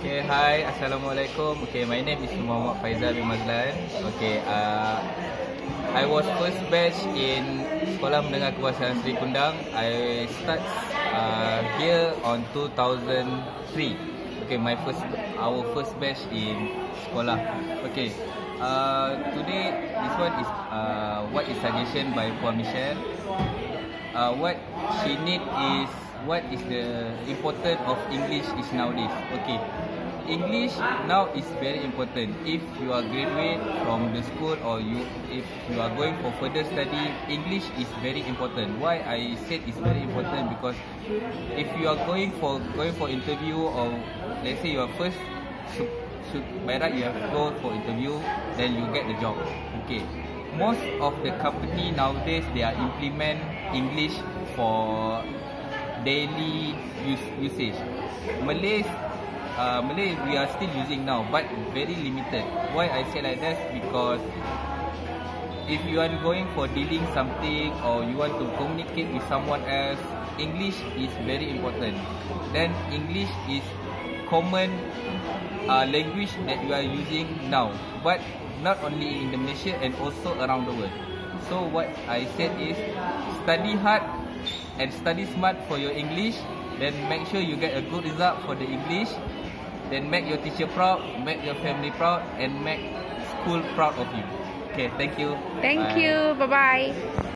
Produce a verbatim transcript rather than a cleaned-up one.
Okay, hi, Assalamualaikum. Okay, my name is Muhammad Faizal bin Mazlan. Okay, uh, I was first batch in Sekolah Menengah Kebangsaan Seri Kundang. I start uh, here on two thousand three. Okay, my first, our first batch in sekolah. Okay, uh, today this one is uh, what is suggestion by Puan Michelle. Uh, what she need is what is the importance of English is nowadays. Okay, English now is very important. If you are graduate from the school or you if you are going for further study, English is very important. Why I said it's very important because if you are going for going for interview or let's say you are first should, should by right you have to go for interview, then you get the job. Okay. Most of the company nowadays they are implement English for daily use, usage. Malay, uh, Malay we are still using now, but very limited. Why I say like that? Because if you are going for dealing something or you want to communicate with someone else, English is very important. Then English is common uh, language that you are using now, but not only in the Malaysia and also around the world. So what I said is study hard and study smart for your English. Then make sure you get a good result for the English. Then make your teacher proud, make your family proud, and make school proud of you. Okay, thank you. Thank Bye. you. Bye bye.